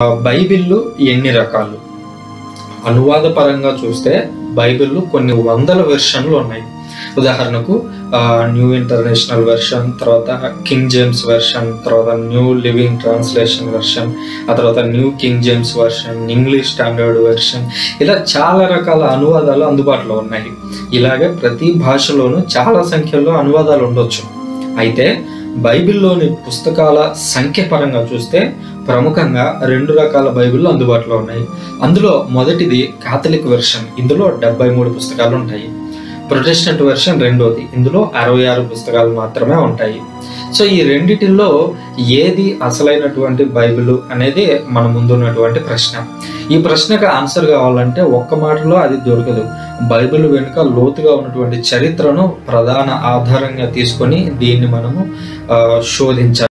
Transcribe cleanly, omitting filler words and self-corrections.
బైబిల్లు ఎన్ని రకాలు? అనువాద పరంగా చూస్తే బైబిల్లు కొన్ని వందల వెర్షన్లు ఉన్నాయి. ఉదాహరణకు న్యూ ఇంటర్నేషనల్ వెర్షన్, తర్వాత కింగ్ జేమ్స్ వెర్షన్, తర్వాత న్యూ లివింగ్ ట్రాన్స్లేషన్ వెర్షన్, ఆ తర్వాత new King James version, English standard version, ఇలా చాలా రకాల అనువాదాలు అందుబాటులో ఉన్నాయి. ఇలాగే ప్రతి భాషలోనూ చాలా సంఖ్యలో అనువాదాలు ఉండొచ్చు. అయితే బైబిల్లోని పుస్తకాల సంఖ్య పరంగా చూస్తే ప్రముఖంగా 2 రకాల బైబిళ్ళు అందుబాటులో ఉన్నాయి. అందులో మొదటిది కాథలిక్ వెర్షన్, ఇందులో 73 పుస్తకాలు ఉంటాయి. ప్రొటెస్టెంట్ వెర్షన్ రెండోది, ఇందులో 66 పుస్తకాలు మాత్రమే ఉంటాయి. సో ఈ రెండిటిల్లో ఏది అసలైనటువంటి బైబిల్ అనేది మన ముందున్నటువంటి ప్రశ్న. ఈ ప్రశ్నకు ఆన్సర్ కావాలంటే ఒక్క మాటలో అది దొరకదు. బైబిల్ వెనుక లోతుగా ఉన్నటువంటి చరిత్రను ప్రధాన ఆధారంగా తీసుకొని దీన్ని మనము శోధించాలి.